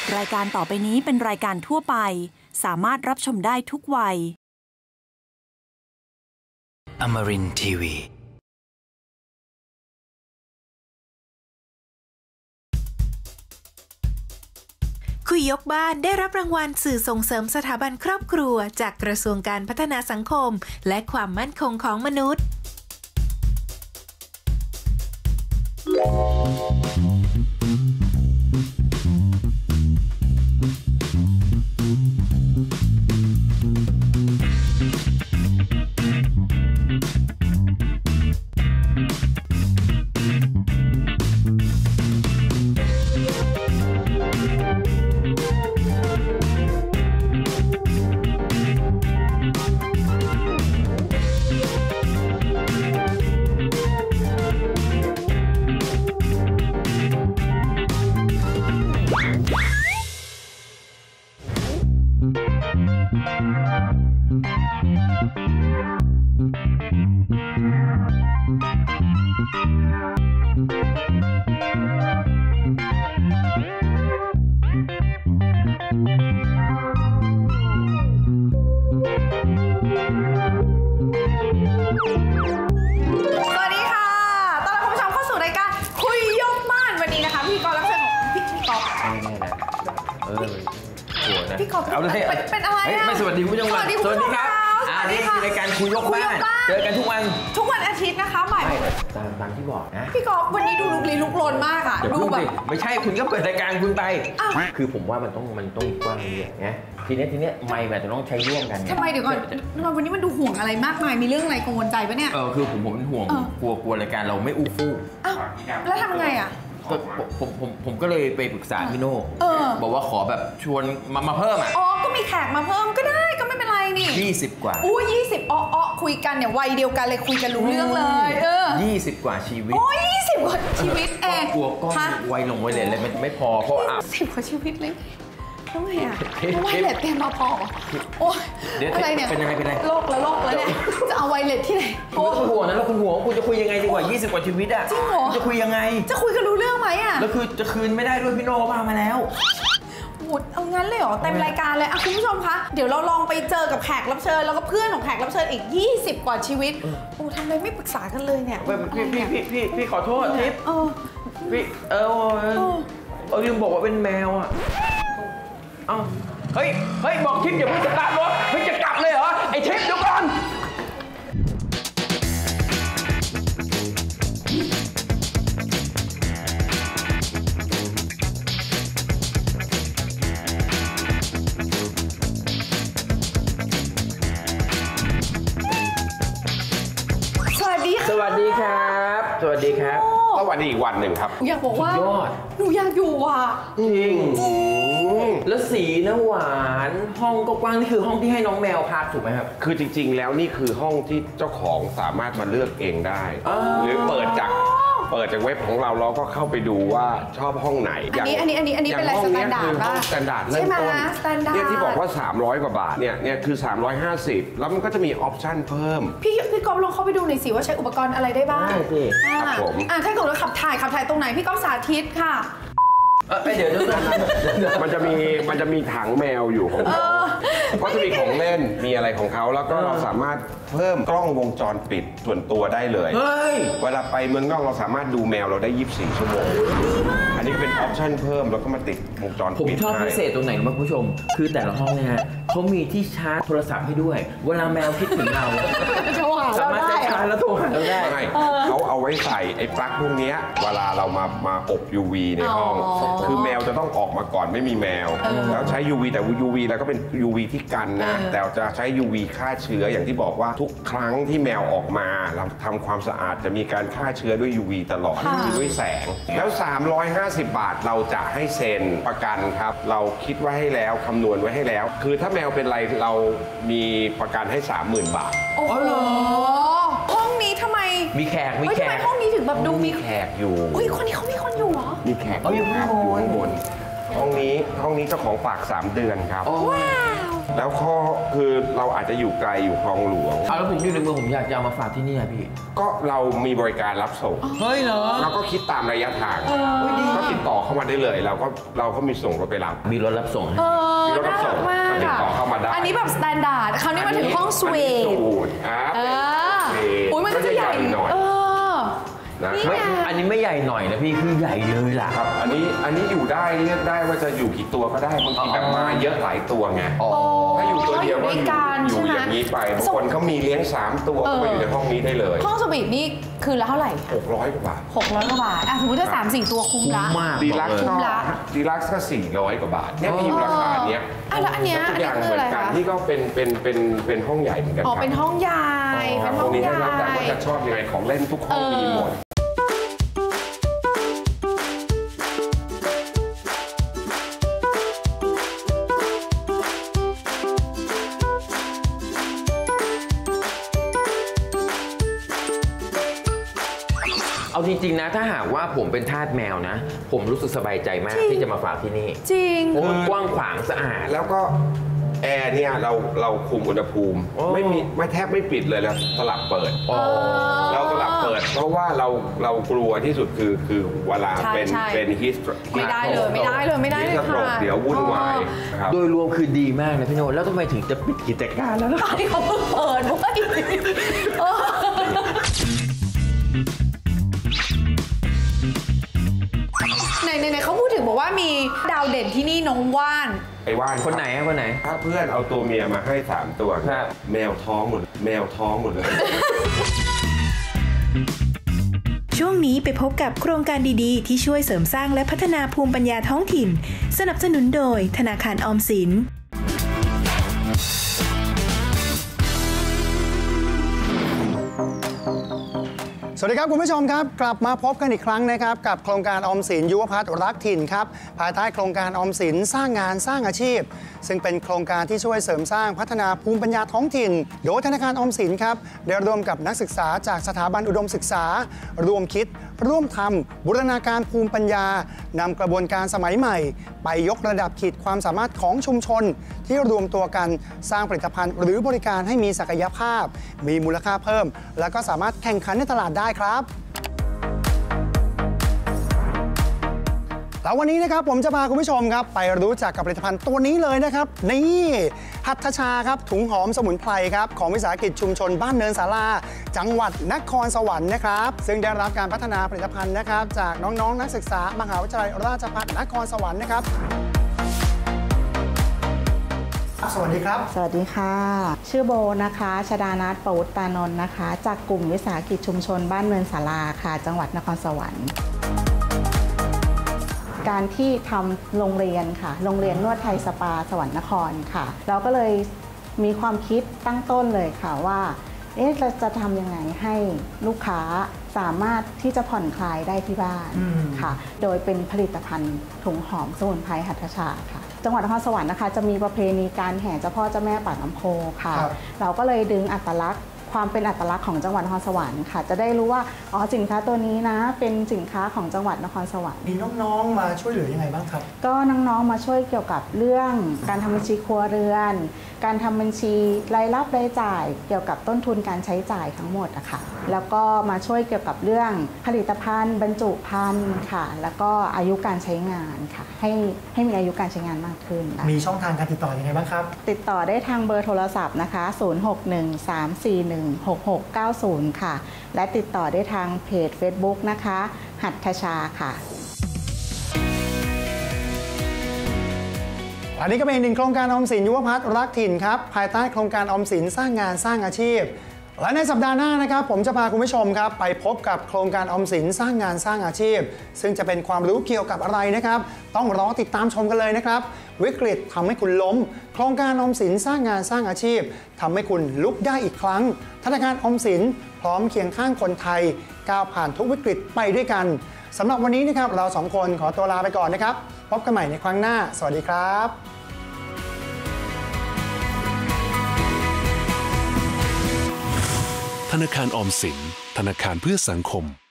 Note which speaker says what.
Speaker 1: รายการต่อไปนี้เป็นรายการทั่วไปสามารถรับชมได้ทุกวัย
Speaker 2: Amarin Tiwi
Speaker 3: คุยยกบ้านได้รับรางวัลสื่อส่งเสริมสถาบันครอบครัวจากกระทรวงการพัฒนาสังคมและความมั่นคงของมนุษย์
Speaker 4: เอาเลย
Speaker 3: เป็นอะไรอ่ะ
Speaker 4: ไม่สวัสดีคุณผู้ชมสวัสดีครับนี่คือรายการคุยยกบ้านเจอกันทุกวันอาทิตย์นะคะบ่ายตามที่บอกนะ
Speaker 3: พี่กอล์ฟวันนี้ดูลุกลี้ลุกลนมากอ่ะ
Speaker 4: ดูแบบไม่ใช่คุณก็เปิดรายการคุณไปคือผมว่ามันต้องกว้างเลยนะทีนี้ไมค์แบบจะต้องใช้ร่วมกัน
Speaker 3: ทำไมเดี๋ยวก่อนวันนี้มันดูห่วงอะไรมากมายมีเรื่องอะไรกังวลใจปะเนี่ย
Speaker 4: คือผมเป็นห่วงกลัวรายการเราไม่อู้ฟู่
Speaker 3: แล้วทำไงอ่ะ
Speaker 4: ผมก็เลยไปปรึกษาพี่โน่บอกว่าขอแบบชวนมาเพิ่ม
Speaker 3: ก็มีแขกมาเพิ่มก็ได้ก็ไม่เป็นไรนี่
Speaker 4: 20 กว่า
Speaker 3: 20คุยกันเนี่ยวัยเดียวกันเลยคุยกันรู้เรื่องเลย
Speaker 4: 20 กว่าชีวิต
Speaker 3: 20 กว่าชีวิตเอง
Speaker 4: กลัวก็วัยเลยเลยไม่พอเพราะ
Speaker 3: 20 กว่าชีวิตเลยทำไมอ่ะไวเลสเต็มมาพอโอ้ยอะไรเนี่ย
Speaker 4: เป็นอะไร
Speaker 3: โลกแล้วเนี่ยจะเอาไวเลสที่ไหน
Speaker 4: คุณห่วงนะแล้วคุณห่วงคุณจะคุยยังไงดีกว่า20 กว่าชีวิตอ่ะ
Speaker 3: จริงเหรอ
Speaker 4: จะคุยยังไง
Speaker 3: จะคุยกันรู้เรื่องไหมอ่ะ
Speaker 4: แล้วคือจะคืนไม่ได้ด้วยพี่โน่พามาแล้ว
Speaker 3: หมดเอางั้นเลยเหรอเต็มรายการเลยคุณผู้ชมคะเดี๋ยวเราลองไปเจอกับแขกรับเชิญแล้วก็เพื่อนของแขกรับเชิญอีก20 กว่าชีวิตทำไมไม่ปรึกษากันเลยเนี่ย
Speaker 4: พี่ขอโทษทิพย์พี่ลืมบอกว่าเป็นแมวอ่ะเฮ้ยบอกทิพย์อย่าเพิ่งสตาร์ทรถจะกลับเลยเหรอไอ้ทิพย์เดี๋ยวก่อน
Speaker 3: สวัสดีครับ
Speaker 4: สวัสดีครับ
Speaker 5: ก็วันนี้อีกวันหนึ่งครับ
Speaker 3: อยากบอกว่าหนูอยากอยู่อ่ะ
Speaker 4: จริงแล้วสีนะหวานห้องก็กว้างนี่คือห้องที่ให้น้องแมวพักถูกไหมครับ
Speaker 5: คือจริงๆแล้วนี่คือห้องที่เจ้าของสามารถมาเลือกเองได้หรือเปิดจากเว็บของเราก็เข้าไปดูว่าชอบห้องไหน
Speaker 3: อันนี้เป็นอะไรสแตนดาร์ดป่ะ
Speaker 5: สแตนดาร์ดเริ่มต้นเนี่ยที่บอกว่า300 กว่าบาทเนี่ยคือ350แล้วมันก็จะมีออปชั่นเพิ่ม
Speaker 3: พี่ก๊อฟลองเข้าไปดูหน่อยสิว่าใช้อุปกรณ์อะไรได้บ้าง
Speaker 5: ครับผม
Speaker 3: ถ้าเกิดว่าขับถ่ายตรงไหนพี่ก๊อฟสาธิตค่ะ
Speaker 4: เดี๋ยว
Speaker 5: มันจะมีถังแมวอยู่ของเขาก็จะมีของเล่นมีอะไรของเขาแล้วก็เราสามารถเพิ่มกล้องวงจรปิดส่วนตัวได้เลยเวลาไปเมืองนอกเราสามารถดูแมวเราได้24 ชั่วโมงอันนี้ก็เป็นออปชั่นเพิ่มแล้วก็มาติดวงจรปิด
Speaker 4: ผมชอบพิเศษตรงไหนรู้ไหมคุณผู้ชมคือแต่ละห้องเนี่ยฮะเขามีที่ชาร์จโทรศัพท์ให้ด้วยเวลาแมวคิดถึงเราสามารถจะชาร์จแล้วโทรหาเราได้
Speaker 5: เขาเอาไว้ใส่ไอ้ปลั๊กพวกนี้เวลาเรามาอบ UV ในห้องคือแมวจะต้องออกมาก่อนไม่มีแมวแล้วใช้ UV แต่ UV แล้วก็เป็น UV ที่กันนะแต่จะใช้ UV ฆ่าเชื้ออย่างที่บอกว่าทุกครั้งที่แมวออกมาเราทำความสะอาดจะมีการฆ่าเชื้อด้วย UV ตลอดคือด้วยแสงแล้ว350 บาทเราจะให้เซ็นประกันครับเราคิดไว้ให้แล้วคำนวณไว้ให้แล้วคือถ้าแมวเป็นไรเรามีประกันให้ 30,000 บาท
Speaker 3: โอ้โหห้องนี้ทำไม
Speaker 4: มีแขก
Speaker 3: ทำไมห้องนี้ถึงแบบดูมี
Speaker 5: แขกอยู่
Speaker 3: คนนี้เขามีคนอยู่เหรอ
Speaker 5: มีแขกอยู่ข้างบนห้องนี้เจ้าของฝาก3 เดือนครับ
Speaker 3: ว้าว
Speaker 5: แล้วข้อคือเราอาจจะอยู่ไกลอยู่คลองหลวง
Speaker 4: แล้วผมอยู่ในเมืองผมอยากจะเอามาฝากที่นี่พี่
Speaker 5: ก็เรามีบริการรับส่ง
Speaker 4: เฮ้ยเหรอ
Speaker 5: เราก็คิดตามระยะทางก็ติดต่อเข้ามาได้เลยเราก็มีส่งรถไปรับ
Speaker 4: มีรถรับส่ง
Speaker 5: มีรถรับส่งติดต่อเข้ามาได้
Speaker 3: อันนี้แบบสแตนดาร์ดคราวนี้มาถึงห้องสวีท
Speaker 5: อุ้ย
Speaker 3: มันก็จะใหญ่หน่อย
Speaker 4: อันนี้ไม่ใหญ่หน่อยนะพี่คือใหญ่เลยล่ะ
Speaker 5: ครับอันนี้อยู่ได้เรียกได้ว่าจะอยู่กี่ตัวก็ได้บางทีแบบมาเยอะหลายตัวไงถ้าอยู่ตัวเดียวก็อยู่อย่างนี้ไปบางคนเขามีเลี้ยง3ตัวก็มาอยู่ในห้องนี้ได้เลย
Speaker 3: ห้องสวีทนี่คืนละเท่าไหร่
Speaker 5: 600 กว่าบาท
Speaker 3: 600 กว่าบาทสมมติถ้า3-4 ตัวคุ้มละ
Speaker 5: ดีลักซ์ก็400 กว่าบาทเนี่ยมีราคาเนี้ย
Speaker 3: แล้วอันเนี้ย
Speaker 5: ทุกอย่างเหมือนกันที่ก็เป็นห้องใหญ่เหมือนกันครับ
Speaker 3: เป็นห้องใหญ่เป็นห้องใหญ่
Speaker 5: แล้วแต่ว่าจะชอบยังไงของเล่นทุกห้องมีหมด
Speaker 4: เอาจริงๆนะถ้าหากว่าผมเป็นทาสแมวนะผมรู้สึกสบายใจมากที่จะมาฝากที่นี่
Speaker 3: จริง
Speaker 4: มันกว้างขวางสะอาด
Speaker 5: แล้วก็แอร์เนี่ยเราคุมอุณหภูมิไม่แทบไม่ปิดเลยแล้วสลับเปิดเราสลับเปิดเพราะว่าเรากลัวที่สุดคือเวลาเป็นฮิส
Speaker 3: ไม่ได้เลยค่ะ
Speaker 5: เดี๋ยววุ่นวาย
Speaker 4: โดยรวมคือดีมากนะพี่โน้ตแล้วทำไมถึงจะปิดกิจการแล้วล่ะ
Speaker 3: ที่เขาเพิ่งเปิดด้วยในเขาพูดถึงบอกว่ามีดาวเด่นที่นี่น้องว่าน
Speaker 5: ไอ้ว่าน
Speaker 4: คนไหน
Speaker 5: ถ้าเพื่อนเอาตัวเมียมาให้3 ตัวแมวท้องหมดเลย
Speaker 1: ช่วงนี้ไปพบกับโครงการดีๆที่ช่วยเสริมสร้างและพัฒนาภูมิปัญญาท้องถิ่นสนับสนุนโดยธนาคารออมสิน
Speaker 6: สวัสดีครับคุณผู้ชมครับกลับมาพบกันอีกครั้งนะครับกับโครงการออมสินยุวพัฒน์รักถิ่นครับภายใต้โครงการออมสินสร้างงานสร้างอาชีพซึ่งเป็นโครงการที่ช่วยเสริมสร้างพัฒนาภูมิปัญญาท้องถิ่นโดยธนาคารออมสินครับได้ร่วมกับนักศึกษาจากสถาบันอุดมศึกษาร่วมคิดร่วมทำบูรณาการภูมิปัญญานำกระบวนการสมัยใหม่ไปยกระดับขีดความสามารถของชุมชนที่รวมตัวกันสร้างผลิตภัณฑ์หรือบริการให้มีศักยภาพมีมูลค่าเพิ่มและก็สามารถแข่งขันในตลาดได้ครับแล้ววันนี้นะครับผมจะพาคุณผู้ชมครับไปรู้จักกับผลิตภัณฑ์ตัวนี้เลยนะครับนี่หัตถชาครับถุงหอมสมุนไพรครับของวิสาหกิจชุมชนบ้านเนินศาลาจังหวัดนครสวรรค์นะครับซึ่งได้รับการพัฒนาผลิตภัณฑ์นะครับจากน้องๆนักศึกษามหาวิทยาลัยราชภัฏนครสวรรค์นะครับสวัสดีครับ
Speaker 7: สวัสดีค่ะชื่อโบนะคะชดานัท ประวุฒิตานนท์นะคะจากกลุ่มวิสาหกิจชุมชนบ้านเนินศาลาค่ะจังหวัดนครสวรรค์การที่ทำโรงเรียนค่ะโรงเรียนนวดไทยสปาสวรรค์นครค่ะเราก็เลยมีความคิดตั้งต้นเลยค่ะว่าเราจะทำยังไงให้ลูกค้าสามารถที่จะผ่อนคลายได้ที่บ้านค่ะโดยเป็นผลิตภัณฑ์ถุงหอมสมุนไพรหัตถชาค่ะจังหวัดนครสวรรค์นะคะจะมีประเพณีการแห่เจ้าพ่อเจ้าแม่ปากน้ำโพค่ะเราก็เลยดึงอัตลักษณ์ความเป็นอัตลักษณ์ของจังหวัดนครสวรรค์ค่ะจะได้รู้ว่าสินค้าตัวนี้นะเป็นสินค้าของจังหวัดนครสวรรค์
Speaker 6: มีน้องๆมาช่วยเหลือยังไงบ้างครับ
Speaker 7: ก็น้องๆมาช่วยเกี่ยวกับเรื่องการทำบัญชีครัวเรือนการทำบัญชีรายรับรายจ่ายเกี่ยวกับต้นทุนการใช้จ่ายทั้งหมดอะค่ะแล้วก็มาช่วยเกี่ยวกับเรื่องผลิตภัณฑ์บรรจุภัณฑ์ค่ะแล้วก็อายุการใช้งานค่ะให้มีอายุการใช้งานมากขึ้น
Speaker 6: มีช่องทางการติดต่อยังไงบ้างครับ
Speaker 7: ติดต่อได้ทางเบอร์โทรศัพท์นะคะ0613416690ค่ะและติดต่อได้ทางเพจ Facebook นะคะหัตถชาค่ะ
Speaker 6: อันนี้ก็เป็นอีกหนึ่งโครงการออมสินยุวพัฒน์รักถิ่นครับภายใต้โครงการออมสินสร้างงานสร้างอาชีพและในสัปดาห์หน้านะครับผมจะพาคุณผู้ชมครับไปพบกับโครงการออมสินสร้างงานสร้างอาชีพซึ่งจะเป็นความรู้เกี่ยวกับอะไรนะครับต้องรอติดตามชมกันเลยนะครับวิกฤตทำให้คุณล้มโครงการออมสินสร้างงานสร้างอาชีพทำให้คุณลุกได้อีกครั้งธนาคารออมสินพร้อมเคียงข้างคนไทยก้าวผ่านทุกวิกฤตไปด้วยกันสำหรับวันนี้นะครับเรา2 คนขอตัวลาไปก่อนนะครับพบกันใหม่ในครั้งหน้าสวัสดีครับ
Speaker 8: ธนาคารออมสินธนาคารเพื่อสังคม